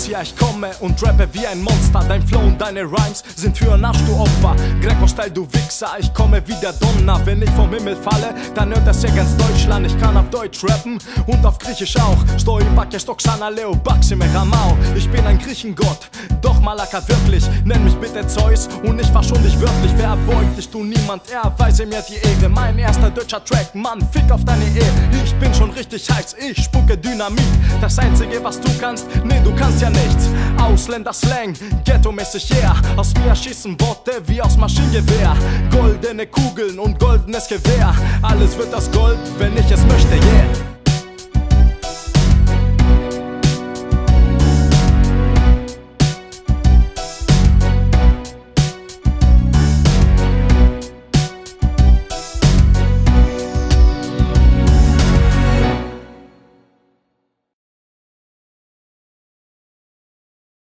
Boss, ja ich komme und rappe wie ein Monster. Dein Flow und deine Rhymes sind für ein Arsch, du Opfer. Greco-Style, du Wichser, ich komme wie der Donner. Wenn ich vom Himmel falle, dann hört das ja ganz Deutschland. Ich kann auf Deutsch rappen und auf Griechisch auch. Stoi Bakja Stoxana Leo Baxime Ramau. Ich bin ein Griechengott, doch Malaka wirklich. Nenn mich bitte Zeus und ich verschon dich wörtlich. Wer erbeugt dich, du niemand, erweise mir die Ehre. Mein erster deutscher Track, Mann, fick auf deine Ehe. Ich bin schon richtig heiß, ich spucke Dynamit. Das einzige, was du kannst, nee, du kannst ja nichts. Ausländer-Slang, ghetto-mäßig, yeah. Aus mir schießen Worte wie aus Maschinengewehr. Goldene Kugeln und goldenes Gewehr. Alles wird das Gold, wenn ich es möchte, yeah.